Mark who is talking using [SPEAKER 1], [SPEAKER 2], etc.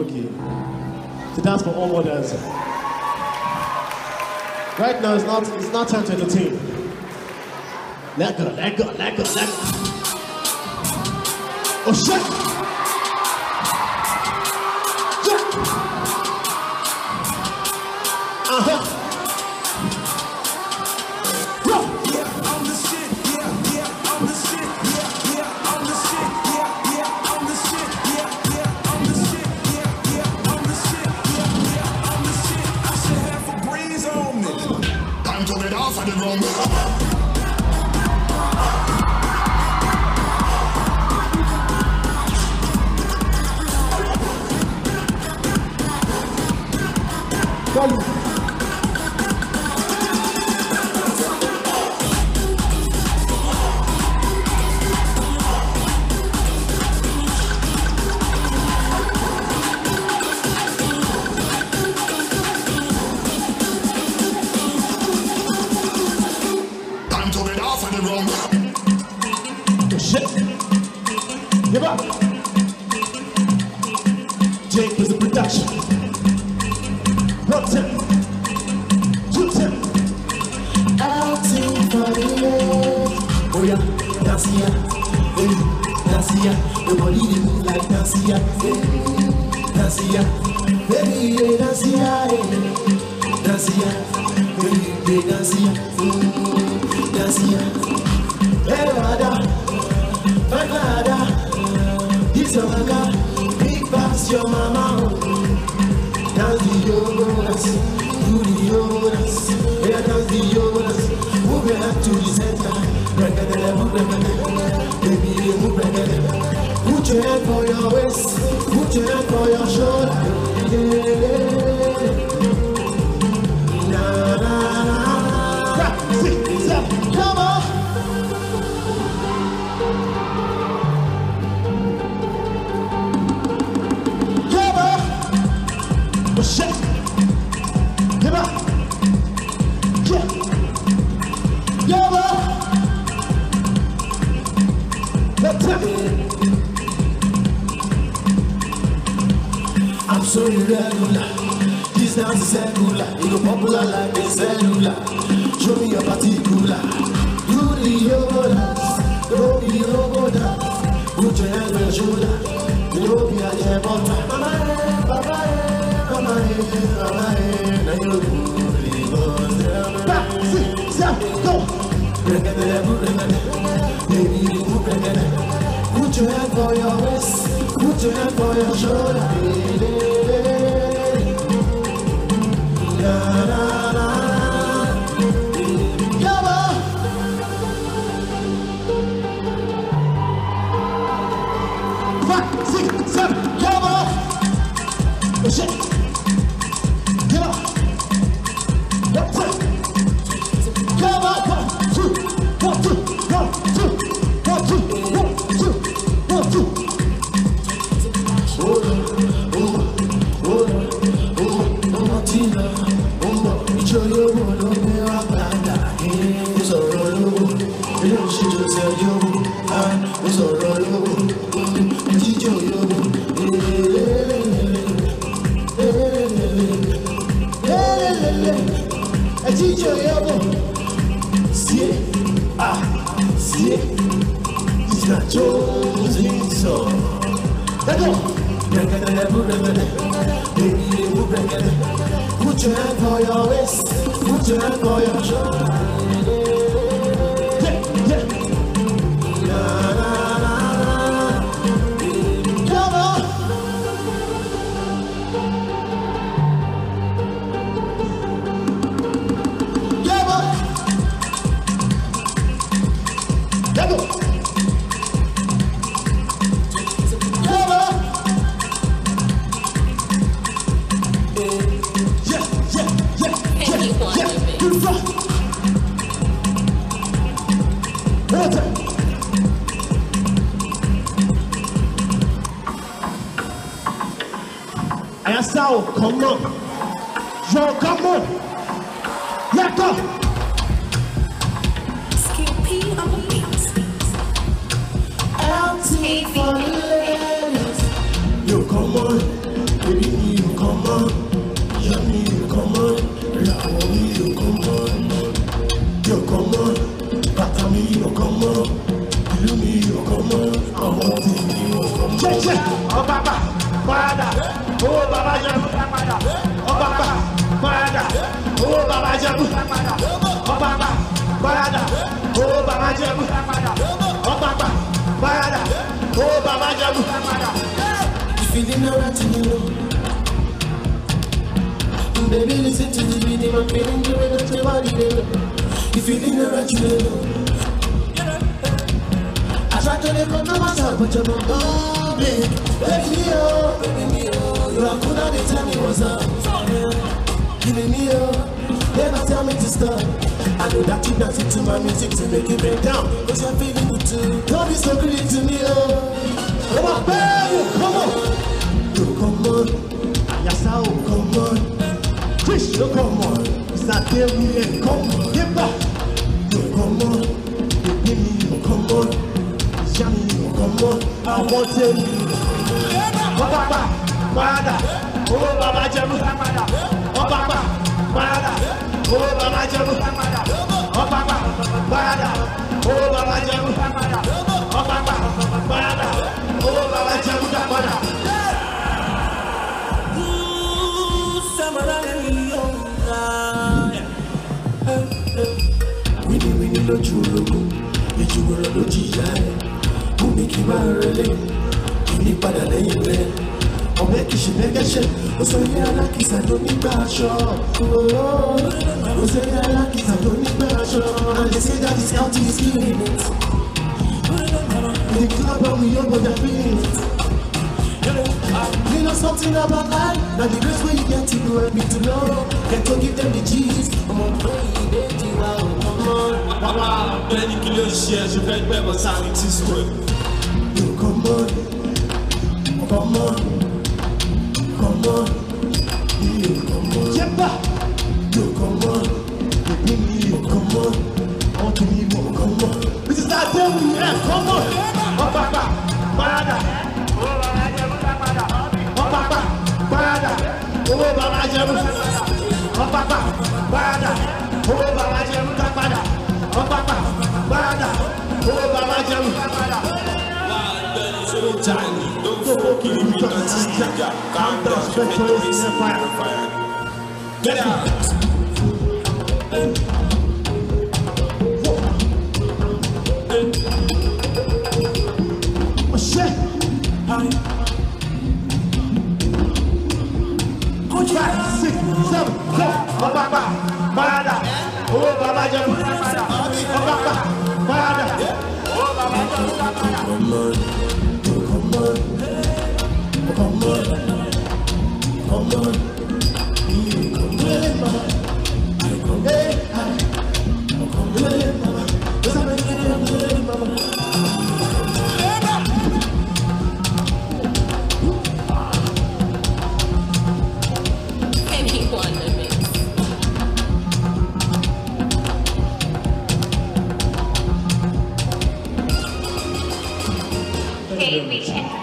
[SPEAKER 1] Okay. To dance for all mothers. Right now it's not time to entertain. Let go. Oh shit!
[SPEAKER 2] I'm so irregular. This dance is secular. You go popular like a cellular. Show me your particular. Do the yoga, do the yoga. Put your hand on your shoulder. You know be a jam on time. Mama, now you really go. Back, sit, go. Baby, you move reggae. Put your hand for your waist. Put your hand for your shoulder. Na na na. Come on. 5, 6, 7. Come on. Oh shit. Come on. One, two. Come on. 1, 2, 1, 2, 1, 2, 1, 2, 1, 2, 1, 2. Put your hand for your waist, put your hand for your shoulder. Yeah. Na na na. Come on. Come on. Let go. Come on. AISA, come on. Yo, come on. Let go.
[SPEAKER 3] Skippy on the beat.
[SPEAKER 2] Eltee for the ladies. Yo, come on. ìlú mi ọkọ̀ mọ́ àwọn tèmi ọkọ̀ mọ́.
[SPEAKER 1] Jẹ́jẹ́ ọ̀pápá padà owó bàbá jẹun padà ọ̀pápá padà owó bàbá jẹun padà ọ̀pápá padà owó bàbá jẹun padà ọ̀pápá padà owó bàbá jẹun padà.
[SPEAKER 2] Feeling alright to you. Baby, listen to the rhythm. I'm feeling the way that your body do. You feeling alright to you. I try to let go of myself, but you're not moving. Baby, oh, you are cool now. They tell me what's up. Giving me oh, never tell me to stop. I know that you dancing to my music to make it break down. Cause you're feeling good too. Don't be so greedy to me, oh. Come on, baby, come on. You come on. Yasao, come on. Chris, you come on. Sadewile, come on. Get back. You come on. Baby, you come on. Yami, you come on. I want you. Papa, Pada. Oh, Baba Jamu. Oh, Papa, Pada. Oh, Baba Jamu. Oh, Papa, Pada. Oh, Baba Jamu. Oh, Papa, Pada. Oh, Baba Jamu. Winnie lójú ológun, ìjùwọ̀rọ̀ ló jìyà ẹ̀. Mú mi kí n máa rẹlẹ̀, kí ní padà lẹ́yìn rẹ̀. Ọ̀bẹ kì í ṣe mẹ́gẹ́ṣẹ̀, ó sọ ilé alákìsà tó nígbà aṣọ. Ó sọ ilé alákìsà tó nígbà aṣọ. And they say that his Eltee is killing it. In the club and we know what they're feeling it. You know something about life. Now the grace where you get to do and be to know. Get to give them the cheese. Come on, baby, wow, come on.
[SPEAKER 1] Papa, plenty kilo shares, you bet better sound this way.
[SPEAKER 2] You come on, come on, come on. You come on,
[SPEAKER 1] Jemba,
[SPEAKER 2] you come on. You bring me, you come on. On to me, you come on.
[SPEAKER 1] this is that day we have, come on. Oh, Papa, Pada. Oh, Papa, Pada. Oh, Baba Jamu. Oh, Papa, Pada. Oh, Baba Jamu. Oh, Papa, Pada. Oh, Baba Jamu.
[SPEAKER 4] So tiny, don't fucking me, that's calm down, specialist in fire. Get out.
[SPEAKER 1] Oh, shit. 5, 6, 7, 4. Oh, Papa, Pada. Oh, Baba Jamu. Oh, Papa, Pada. Oh, Baba Jamu.
[SPEAKER 2] Come on, you come on, come on, come on. You come on, mama. I come on, come on, mama. Yes, I'm ready, mama.
[SPEAKER 3] Anyone that makes.
[SPEAKER 5] Hey, we